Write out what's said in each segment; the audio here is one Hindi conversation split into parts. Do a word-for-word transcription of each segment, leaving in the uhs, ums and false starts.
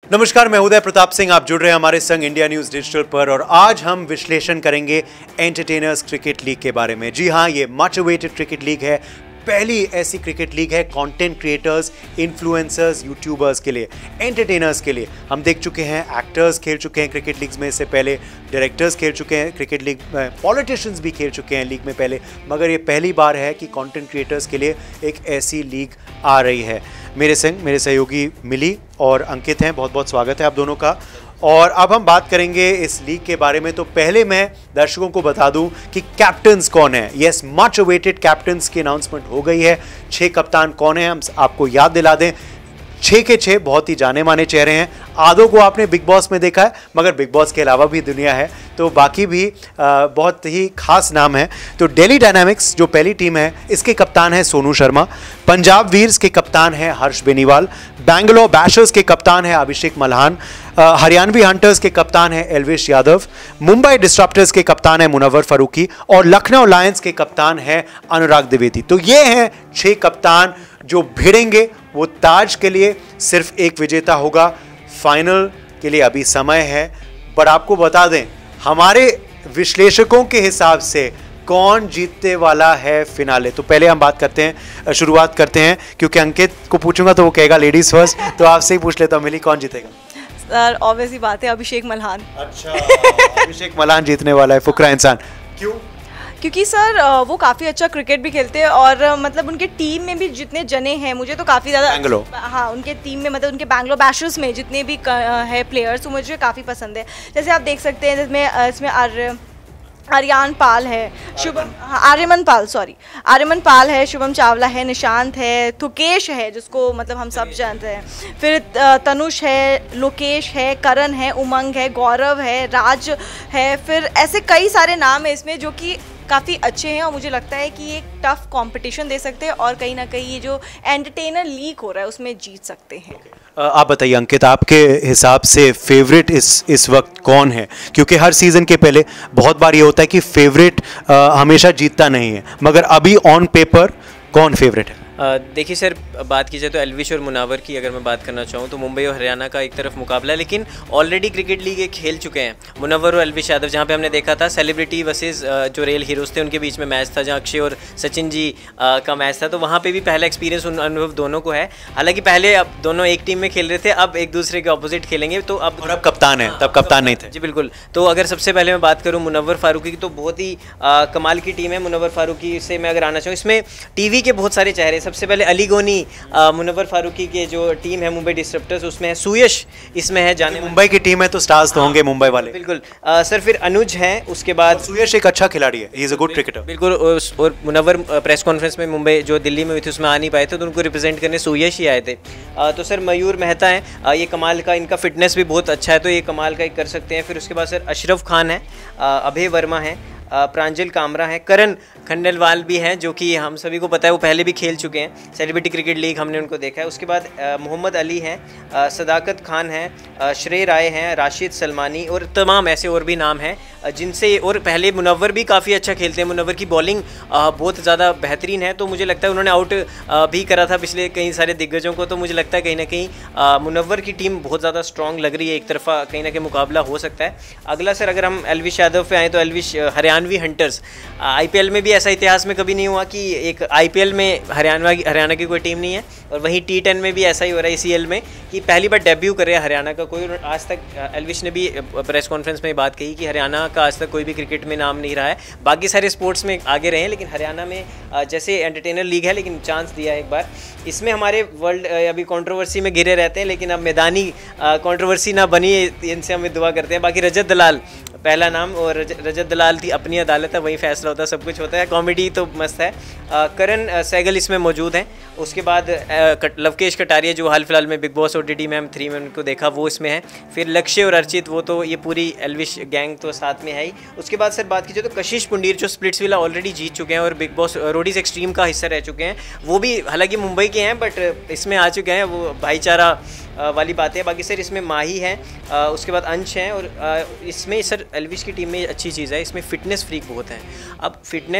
नमस्कार, मैं उदय प्रताप सिंह। आप जुड़ रहे हैं हमारे संग इंडिया न्यूज़ डिजिटल पर और आज हम विश्लेषण करेंगे एंटरटेनर्स क्रिकेट लीग के बारे में। जी हाँ, ये मच अवेटेड क्रिकेट लीग है, पहली ऐसी क्रिकेट लीग है कंटेंट क्रिएटर्स, इन्फ्लुएंसर्स, यूट्यूबर्स के लिए, एंटरटेनर्स के लिए। हम देख चुके हैं एक्टर्स खेल चुके हैं क्रिकेट लीग्स में, इससे पहले डायरेक्टर्स खेल चुके हैं क्रिकेट लीग में, पॉलिटिशियंस भी खेल चुके हैं लीग में पहले, मगर ये पहली बार है कि कंटेंट क्रिएटर्स के लिए एक ऐसी लीग आ रही है। मेरे संग मेरे सहयोगी मिली और अंकित हैं। बहुत बहुत स्वागत है आप दोनों का। और अब हम बात करेंगे इस लीग के बारे में। तो पहले मैं दर्शकों को बता दूं कि कैप्टन्स कौन है। यस, मच अवेटेड कैप्टन्स की अनाउंसमेंट हो गई है। छह कप्तान कौन है हम आपको याद दिला दें। छः के छः बहुत ही जाने माने चेहरे हैं। आधों को आपने बिग बॉस में देखा है, मगर बिग बॉस के अलावा भी दुनिया है, तो बाकी भी आ, बहुत ही खास नाम है। तो दिल्ली डायनामिक्स जो पहली टीम है, इसके कप्तान है सोनू शर्मा। पंजाब वीर्स के कप्तान है हर्ष बेनीवाल। बैंगलोर बैशर्स के कप्तान है अभिषेक मल्हान। हरियाणवी हंटर्स के कप्तान है एल्विश यादव। मुंबई डिस्ट्रप्टर्स के कप्तान है मुनव्वर फारूकी और लखनऊ लायंस के कप्तान है अनुराग द्विवेदी। तो ये हैं छह कप्तान जो भिड़ेंगे वो ताज के लिए। सिर्फ एक विजेता होगा। फाइनल के लिए अभी समय है, पर आपको बता दें हमारे विश्लेषकों के हिसाब से कौन जीतने वाला है फिनाले। तो पहले हम बात करते हैं, शुरुआत करते हैं, क्योंकि अंकित को पूछूंगा तो वो कहेगा लेडीज फर्स्ट, तो आपसे ही पूछ लेता हूं मिली, कौन जीतेगा? सर ऑब्वियस ही बात है, अभिषेक मल्हान। अच्छा, अभिषेक मल्हान जीतने वाला है, फुकरा इंसान। क्यों? क्योंकि सर वो काफ़ी अच्छा क्रिकेट भी खेलते हैं और मतलब उनके टीम में भी जितने जने हैं, मुझे तो काफ़ी ज़्यादा बैंगलोर, हाँ उनके टीम में मतलब उनके बैंगलोर बैशर्स में जितने भी है प्लेयर्स, तो मुझे काफ़ी पसंद है। जैसे आप देख सकते हैं इसमें इसमें आर्य आर्यन पाल है, शुभम आर्यमन पाल सॉरी आर्यमन पाल है, शुभम चावला है, निशांत है, थुकेश है जिसको मतलब हम सब जानते हैं, फिर तनुष है, लोकेश है, करण है, उमंग है, गौरव है, राज है, फिर ऐसे कई सारे नाम है इसमें जो कि काफ़ी अच्छे हैं और मुझे लगता है कि एक टफ कंपटीशन दे सकते हैं और कहीं ना कहीं ये जो एंटरटेनर लीग हो रहा है उसमें जीत सकते हैं। आप बताइए अंकित, आपके हिसाब से फेवरेट इस इस वक्त कौन है? क्योंकि हर सीजन के पहले बहुत बार ये होता है कि फेवरेट हमेशा जीतता नहीं है, मगर अभी ऑन पेपर कौन फेवरेट है? देखिए सर, बात की जाए तो एल्विश और मुनावर की अगर मैं बात करना चाहूँ तो मुंबई और हरियाणा का एक तरफ मुकाबला है, लेकिन ऑलरेडी क्रिकेट लीग एक खेल चुके हैं मुनव्वर और एल्विश यादव, जहाँ पे हमने देखा था सेलिब्रिटी वर्सेस जो रियल हीरोज़ थे उनके बीच में मैच था, जहाँ अक्षय और सचिन जी आ, का मैच था। तो वहाँ पे भी पहला एक्सपीरियंस उन अनुभव दोनों को है। हालांकि पहले अब दोनों एक टीम में खेल रहे थे, अब एक दूसरे के ऑपोजिट खेलेंगे। तो अब और अब कप्तान है, तब कप्तान नहीं थे। जी बिल्कुल। तो अगर सबसे पहले मैं बात करूँ मुनव्वर फारूकी की, तो बहुत ही आ, कमाल की टीम है मुनव्वर फारूकी से मैं अगर आना चाहूँ। इसमें टीवी के बहुत सारे चेहरे। सबसे पहले अली गोनी, मुनव्वर फारूकी के जो टीम है मुंबई डिस्ट्रप्टर्स, उसमें है सुयश, इसमें है जाने मुंबई की टीम है तो स्टार्स तो होंगे मुंबई वाले। बिल्कुल आ, सर फिर अनुज हैं, उसके बाद सुयश एक अच्छा खिलाड़ी है, he is a good cricketer. बिल्कुल। और मुनव्वर प्रेस कॉन्फ्रेंस में मुंबई जो दिल्ली में हुई थी उसमें आ नहीं पाए थे, तो उनको रिप्रेजेंट करने सुयश ही आए थे। आ, तो सर मयूर मेहता हैं, ये कमाल का, इनका फिटनेस भी बहुत अच्छा है, तो ये कमाल का एक कर सकते हैं। फिर उसके बाद सर अशरफ खान है, अभय वर्मा है, प्रांजल कामरा है, करण खंडेलवाल भी हैं, जो कि हम सभी को पता है वो पहले भी खेल चुके हैं सेलिब्रिटी क्रिकेट लीग, हमने उनको देखा है। उसके बाद मोहम्मद अली हैं, सदाकत खान हैं, श्रेय राय हैं, राशिद सलमानी और तमाम ऐसे और भी नाम हैं जिनसे, और पहले मुनव्वर भी काफ़ी अच्छा खेलते हैं। मुनव्वर की बॉलिंग बहुत ज़्यादा बेहतरीन है, तो मुझे लगता है उन्होंने आउट भी करा था पिछले कई सारे दिग्गजों को। तो मुझे लगता है कहीं ना कहीं मुनव्वर की टीम बहुत ज़्यादा स्ट्रॉन्ग लग रही है, एक तरफा कहीं ना कहीं मुकाबला हो सकता है। अगला सर अगर हम एल्विश यादव पे आएँ तो एल्विश हरियाणवी हंटर्स, आईपीएल में भी ऐसा इतिहास में कभी नहीं हुआ कि एक आईपीएल में हरियाणा हरियाणा की कोई टीम नहीं है, और वहीं टी टेन में भी ऐसा ही हो रहा है ईसीएल में कि पहली बार डेब्यू करे हरियाणा का कोई। आज तक एल्विश ने भी प्रेस कॉन्फ्रेंस में बात कही कि हरियाणा का आज तक कोई भी क्रिकेट में नाम नहीं रहा है, बाकी सारे स्पोर्ट्स में आगे रहे हैं, लेकिन हरियाणा में जैसे एंटरटेनर लीग है लेकिन चांस दिया है एक बार। इसमें हमारे वर्ल्ड अभी कंट्रोवर्सी में घिरे रहते हैं, लेकिन अब मैदानी कंट्रोवर्सी ना बनी, इनसे हम दुआ करते हैं। बाकी रजत दलाल पहला नाम, और रजत दलाल थी अपनी अदालत है, वही फैसला होता है, सब कुछ होता है। कॉमेडी तो मस्त है। करण सहगल इसमें मौजूद हैं। उसके बाद लवकेश कटारिया जो हाल फिलहाल में बिग बॉस ओटीटी में हम थ्री में उनको देखा, वो इसमें है। फिर लक्ष्य और अर्चित, वो तो ये पूरी एल्विश गैंग तो साथ में है ही। उसके बाद सर बात कीजिए तो कशिश पुंडीर जो स्प्लिट्सविला ऑलरेडी जीत चुके हैं और बिग बॉस रोडीज एक्सट्रीम का हिस्सा रह चुके हैं, वो भी हालांकि मुंबई के हैं बट इसमें आ चुके हैं, वो भाईचारा वाली बात है। बाकी सर इसमें माही है, उसके बाद अंश हैं, और इसमें सर एल्विश की टीम में अच्छी चीज़ है, इसमें फ़िटनेस फ्रीक बहुत है। अब फिटनेस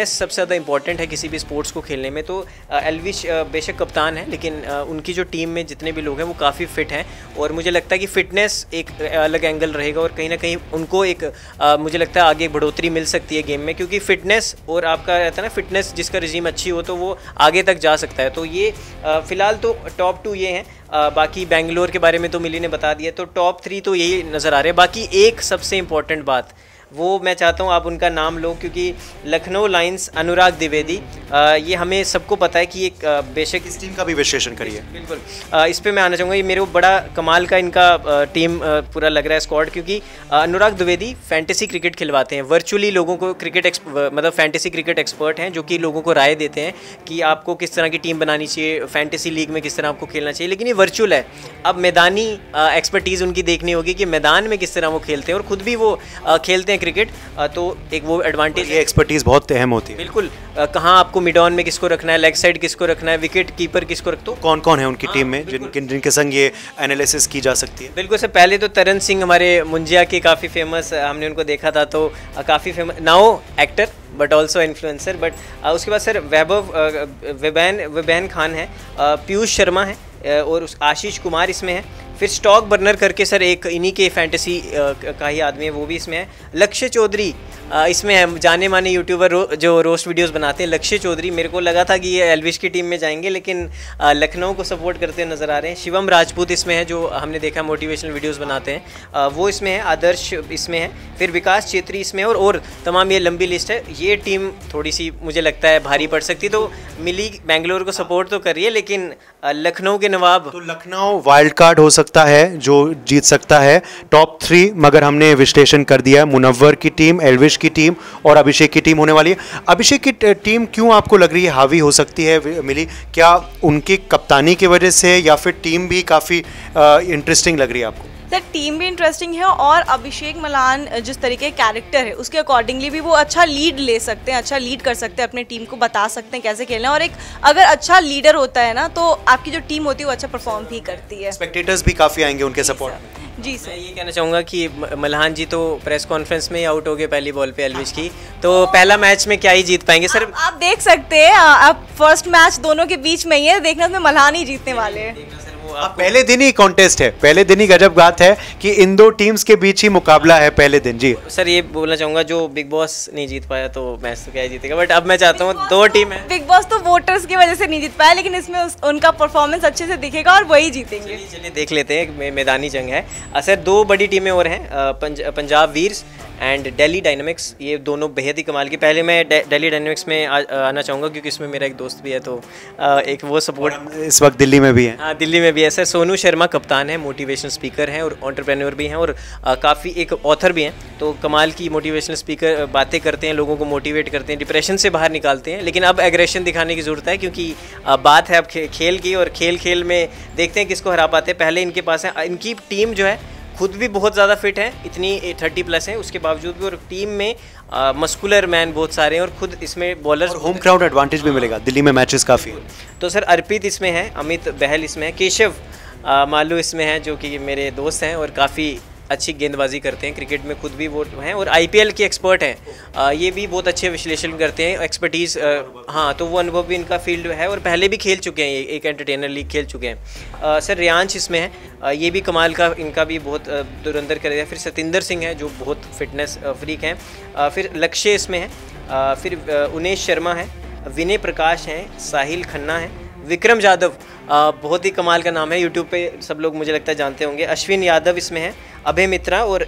फिटनेस सबसे ज़्यादा इंपॉर्टेंट है किसी भी स्पोर्ट्स को खेलने में। तो एल्विश बेशक कप्तान है, लेकिन उनकी जो टीम में जितने भी लोग हैं वो काफ़ी फिट हैं, और मुझे लगता है कि फ़िटनेस एक अलग एंगल रहेगा, और कहीं ना कहीं उनको एक आ, मुझे लगता है आगे बढ़ोतरी मिल सकती है गेम में, क्योंकि फ़िटनेस और आपका रहता है ना, फिटनेस जिसका रिजीम अच्छी हो तो वो आगे तक जा सकता है। तो ये फ़िलहाल तो टॉप टू ये हैं। आ, बाकी बेंगलोर के बारे में तो मिली ने बता दिया, तो टॉप थ्री तो यही नज़र आ रहे हैं। बाकी एक सबसे इम्पॉर्टेंट बात, वो मैं चाहता हूँ आप उनका नाम लो, क्योंकि लखनऊ लायंस अनुराग द्विवेदी, ये हमें सबको पता है कि एक बेशक इस टीम का भी विश्लेषण करिए। बिल्कुल, आ, इस पे मैं आना चाहूँगा। ये मेरे को बड़ा कमाल का इनका आ, टीम आ, पूरा लग रहा है स्क्वाड, क्योंकि आ, अनुराग द्विवेदी फैंटेसी क्रिकेट खिलवाते हैं वर्चुअली लोगों को। क्रिकेट मतलब फैंटेसी क्रिकेट एक्सपर्ट हैं, जो कि लोगों को राय देते हैं कि आपको किस तरह की टीम बनानी चाहिए, फैंटेसी लीग में किस तरह आपको खेलना चाहिए। लेकिन ये वर्चुअल है, अब मैदानी एक्सपर्टीज़ उनकी देखनी होगी कि मैदान में किस तरह वो खेलते हैं, और ख़ुद भी वो आ, खेलते हैं क्रिकेट, तो एक वो एडवांटेज, ये एक्सपर्टीज बहुत अहम होती है। बिल्कुल, कहाँ आपको मिड ऑन में किसको रखना है, लेग साइड किसको रखना है, विकेट कीपर किसको रख, तो कौन कौन है उनकी टीम में जिन जिनके संग ये एनालिसिस की जा सकती है। बिल्कुल सर, पहले तो तरन सिंह हमारे मुंजिया के काफ़ी फेमस, हमने उनको देखा था, तो काफ़ी famous now actor but also influencer. But उसके बाद सर वैभव विबैन विबैन खान है, पीयूष शर्मा है, और उस आशीष कुमार इसमें है। फिर स्टॉक बर्नर करके सर एक इन्हीं के फैंटेसी का ही आदमी है, वो भी इसमें है। लक्ष्य चौधरी इसमें है, जाने माने यूट्यूबर रो, जो रोस्ट वीडियोस बनाते हैं, लक्ष्य चौधरी। मेरे को लगा था कि ये एल्विश की टीम में जाएंगे, लेकिन लखनऊ को सपोर्ट करते हुए नज़र आ रहे हैं। शिवम राजपूत इसमें है, जो हमने देखा मोटिवेशनल वीडियोस बनाते हैं, वो इसमें है। आदर्श इसमें है, फिर विकास चेत्री इसमें है, और, और तमाम ये लंबी लिस्ट है। ये टीम थोड़ी सी मुझे लगता है भारी पड़ सकती, तो मिली बेंगलोर को सपोर्ट तो कर रही है, लेकिन लखनऊ के नवाब, तो लखनऊ वाइल्ड कार्ड हो सकता है जो जीत सकता है टॉप थ्री। मगर हमने विश्लेषण कर दिया, मुनव्वर की टीम, एल्विश की टीम और अभिषेक की टीम होने वाली है। अभिषेक की टीम क्यों आपको लग रही है हावी हो सकती है मिली? क्या उनकी कप्तानी की वजह से, या फिर टीम भी काफ़ी इंटरेस्टिंग लग रही है आपको? सर टीम भी इंटरेस्टिंग है, और अभिषेक मलान जिस तरीके कैरेक्टर है उसके अकॉर्डिंगली भी वो अच्छा लीड ले सकते हैं, अच्छा लीड कर सकते हैं, अपने टीम को बता सकते हैं कैसे खेलना है। और एक अगर अच्छा लीडर होता है ना, तो आपकी जो टीम होती है वो अच्छा परफॉर्म भी करती है। स्पेक्टेटर्स भी काफ़ी आएंगे उनके सपोर्ट में। जी सर, मैं ये कहना चाहूँगा कि मल्हान जी तो प्रेस कॉन्फ्रेंस में ही आउट हो गए पहली बॉल पे एल्विश की, तो पहला मैच में क्या ही जीत पाएंगे सर? आप, आप देख सकते हैं, अब फर्स्ट मैच दोनों के बीच में ही है, देखना उसमें मल्हान ही जीतने वाले हैं। आप पहले दिन ही कॉन्टेस्ट है, पहले दिन ही गजब बात है कि इन दो टीम्स के बीच ही मुकाबला है पहले दिन। जी सर, ये बोलना चाहूँगा, जो बिग बॉस नहीं जीत पाया तो मैच तो क्या ही जीतेगा, बट अब मैं चाहता हूँ दो टीम है। बिग बॉस तो वोटर्स की वजह से नहीं जीत पाया, लेकिन इसमें उस, उनका परफॉर्मेंस अच्छे से दिखेगा और वही जीतेंगे। चलिए चलिए देख लेते हैं, मैदानी जंग है। सर दो बड़ी टीमें और हैं, पंज, पंजाब वीर्स एंड दिल्ली डायनामिक्स, ये दोनों बेहद ही कमाल की। पहले मैं दिल्ली डायनामिक्स में आ, आना चाहूँगा, क्योंकि इसमें मेरा एक दोस्त भी है, तो आ, एक वो सपोर्ट इस वक्त दिल्ली में भी है। हाँ, दिल्ली में भी है। सर सोनू शर्मा कप्तान है, मोटिवेशनल स्पीकर हैं और एंटरप्रेन्योर भी हैं, और काफ़ी एक ऑथर भी हैं, तो कमाल की मोटिवेशनल स्पीकर, बातें करते हैं, लोगों को मोटिवेट करते हैं, डिप्रेशन से बाहर निकालते हैं। लेकिन अब एग्रेशन दिखाने की ज़रूरत है, क्योंकि आ, बात है अब खे, खेल की, और खेल खेल में देखते हैं किसको हरा पाते हैं। पहले इनके पास है, इनकी टीम जो है खुद भी बहुत ज़्यादा फिट है, इतनी थर्टी प्लस है, उसके बावजूद भी, और टीम में मस्कुलर मैन बहुत सारे हैं, और खुद इसमें बॉलर्स, होम क्राउड एडवांटेज भी मिलेगा, दिल्ली में मैचेस काफ़ी। तो सर अर्पित इसमें है, अमित बहल इसमें है, केशव मालू इसमें है, जो कि मेरे दोस्त हैं और काफ़ी अच्छी गेंदबाजी करते हैं, क्रिकेट में खुद भी वो हैं, और आईपीएल के एक्सपर्ट हैं, ये भी बहुत अच्छे विश्लेषण करते हैं, एक्सपर्टीज़, हाँ, तो वो अनुभव भी इनका फील्ड है, और पहले भी खेल चुके हैं, एक एंटरटेनर लीग खेल चुके हैं। सर रियांश इसमें है, ये भी कमाल का, इनका भी बहुत धुरंधर करेगा। फिर सतिंदर सिंह है, जो बहुत फिटनेस फ्रीक हैं। फिर लक्ष्य इसमें है, फिर उनेश शर्मा है, विनय प्रकाश हैं, साहिल खन्ना है, विक्रम यादव, बहुत ही कमाल का नाम है, यूट्यूब पे सब लोग मुझे लगता है जानते होंगे, अश्विन यादव इसमें है, अभय मित्रा, और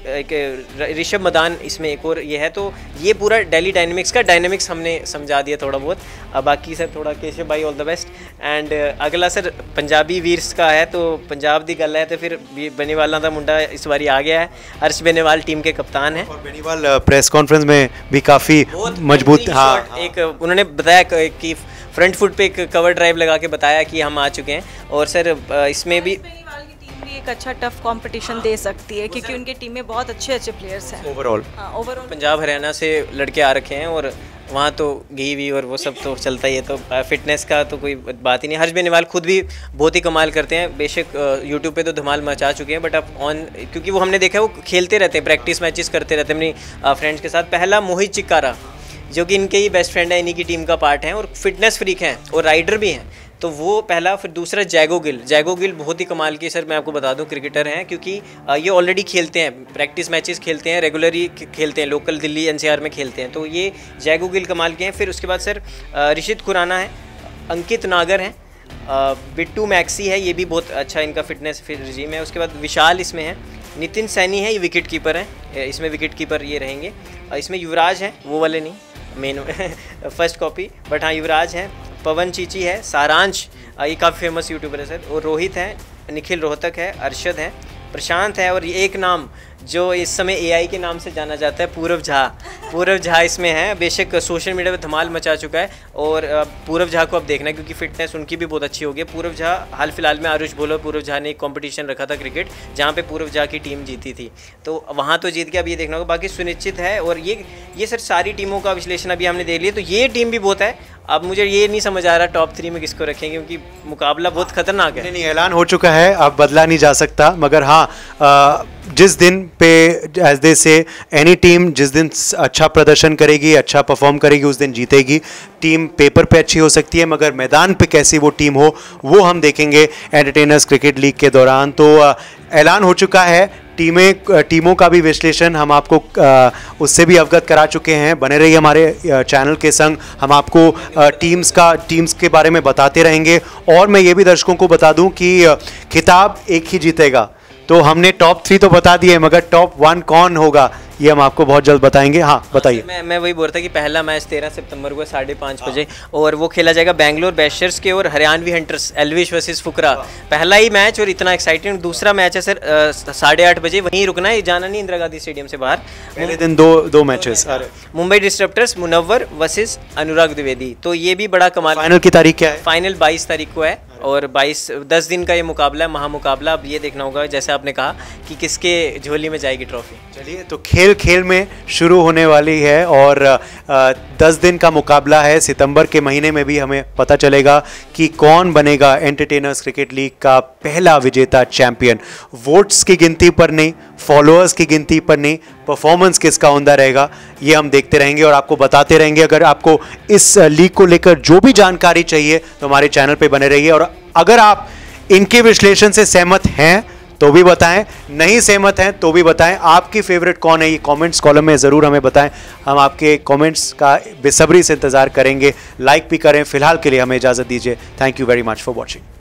ऋषभ मदान इसमें एक और ये है। तो ये पूरा दिल्ली डायनामिक्स का डायनामिक्स हमने समझा दिया थोड़ा बहुत। बाकी सर थोड़ा केशव भाई ऑल द बेस्ट। एंड अगला सर पंजाबी वीर्स का है, तो पंजाब दी गल है, तो फिर बेनीवाल का मुंडा इस बारी आ गया है, हर्ष बेनीवाल टीम के कप्तान है, और बेनीवाल प्रेस कॉन्फ्रेंस में भी काफ़ी मजबूत, हाँ, एक उन्होंने बताया कि फ्रंट फुट पे एक कवर ड्राइव लगा के बताया कि हम आ चुके हैं। और सर इसमें भी एक अच्छा टफ कंपटीशन दे सकती है, क्योंकि उनकी टीम में बहुत अच्छे अच्छे प्लेयर्स हैं ओवरऑल। ओवरऑल पंजाब हरियाणा से लड़के आ रखे हैं, और वहाँ तो घी भी और वो सब तो चलता ही है, तो फिटनेस का तो कोई बात ही नहीं। हर्ष बेनीवाल खुद भी बहुत ही कमाल करते हैं, बेशक यूट्यूब पे तो धमाल मचा चुके हैं, बट अब ऑन, क्योंकि वो हमने देखा है वो खेलते रहते हैं, प्रैक्टिस मैचेस करते रहते हैं अपनी फ्रेंड्स के साथ। पहला मोहित चिक्कारा, जो कि इनके ही बेस्ट फ्रेंड है, इन्हीं की टीम का पार्ट है और फिटनेस फ्रीक हैं और राइडर भी हैं। तो वो पहला, फिर दूसरा जैगो गिल। जैगो गिल बहुत ही कमाल के सर मैं आपको बता दूं क्रिकेटर हैं, क्योंकि ये ऑलरेडी खेलते हैं, प्रैक्टिस मैचेस खेलते हैं, रेगुलरली खेलते हैं, लोकल दिल्ली एनसीआर में खेलते हैं। तो ये जैगो गिल कमाल के हैं। फिर उसके बाद सर ऋषित खुराना है, अंकित नागर हैं, बिट्टू मैक्सी है, ये भी बहुत अच्छा इनका फिटनेस फिर रिजीम है। उसके बाद विशाल इसमें है, नितिन सैनी है, ये विकेट कीपर हैं, इसमें विकेट कीपर ये रहेंगे। इसमें युवराज हैं, वो वाले नहीं, मेन फर्स्ट कॉपी, बट हाँ युवराज हैं। पवन चीची है, सारांश ये काफ़ी फेमस यूट्यूबर है सर, और रोहित हैं, निखिल रोहतक है, अरशद हैं, प्रशांत है, और ये एक नाम जो इस समय एआई के नाम से जाना जाता है, पूरव झा। पूरव झा इसमें है, बेशक सोशल मीडिया पे धमाल मचा चुका है, और पूरव झा को अब देखना है क्योंकि फिटनेस उनकी भी बहुत अच्छी हो गई। पूरव झा हाल फिलहाल में आरुष बोलो, पूरव झा ने एक कंपटीशन रखा था क्रिकेट जहाँ पे पूरव झा की टीम जीती थी, तो वहाँ तो जीत गया, अब ये देखना होगा, बाकी सुनिश्चित है। और ये ये सर सारी टीमों का विश्लेषण अभी हमने देख लिया, तो ये टीम भी बहुत है। अब मुझे ये नहीं समझ आ रहा टॉप थ्री में किसको रखेंगे, क्योंकि मुकाबला बहुत खतरनाक है। नहीं नहीं, ऐलान हो चुका है, अब बदला नहीं जा सकता, मगर हाँ जिस दिन पे एज दे से एनी टीम जिस दिन अच्छा प्रदर्शन करेगी, अच्छा परफॉर्म करेगी, उस दिन जीतेगी। टीम पेपर पे अच्छी हो सकती है, मगर मैदान पे कैसी वो टीम हो वो हम देखेंगे एंटरटेनर्स क्रिकेट लीग के दौरान। तो ऐलान हो चुका है, टीमें टीमों का भी विश्लेषण हम आपको आ, उससे भी अवगत करा चुके हैं। बने रहिए हमारे चैनल के संग, हम आपको आ, टीम्स का टीम्स के बारे में बताते रहेंगे। और मैं ये भी दर्शकों को बता दूं कि खिताब एक ही जीतेगा। तो हमने टॉप थ्री तो बता दिए, मगर टॉप वन कौन होगा ये हम आपको बहुत जल्द बताएंगे। हाँ बताइए। मैं मैं वही बोल रहा था कि पहला मैच तेरह सितंबर को साढ़े पाँच बजे और वो खेला जाएगा बेंगलोर बैशर्स के और हरियाणवी हंटर्स, एलविश वर्सेस फुकरा। पहला ही मैच और इतना एक्साइटिंग। दूसरा मैच है सर साढ़े आठ बजे, वहीं रुकना है, जाना नहीं इंदिरा गांधी स्टेडियम से बाहर। पहले दिन दो दो matches. Mumbai disturbers Munawar versus Anurag Dwivedi, तो ये भी बड़ा कमाल। फाइनल की तारीख क्या है? फाइनल बाईस तारीख को है और बाईस दस दिन का ये मुकाबला है, महामुकाबला। अब ये देखना होगा जैसे आपने कहा कि किसके झोली में जाएगी ट्रॉफी। चलिए, तो खेल खेल में शुरू होने वाली है और आ, दस दिन का मुकाबला है। सितंबर के महीने में भी हमें पता चलेगा कि कौन बनेगा एंटरटेनर्स क्रिकेट लीग का पहला विजेता चैंपियन। वोट्स की गिनती पर नहीं, फॉलोअर्स की गिनती पर नहीं, परफॉर्मेंस किसका उमदा रहेगा ये हम देखते रहेंगे और आपको बताते रहेंगे। अगर आपको इस लीग को लेकर जो भी जानकारी चाहिए तो हमारे चैनल पे बने रहिए। और अगर आप इनके विश्लेषण से सहमत हैं तो भी बताएं, नहीं सहमत हैं तो भी बताएं। आपकी फेवरेट कौन है ये कमेंट्स कॉलम में ज़रूर हमें बताएं। हम आपके कमेंट्स का बेसब्री से इंतज़ार करेंगे। लाइक भी करें। फिलहाल के लिए हमें इजाज़त दीजिए। Thank you very much for watching.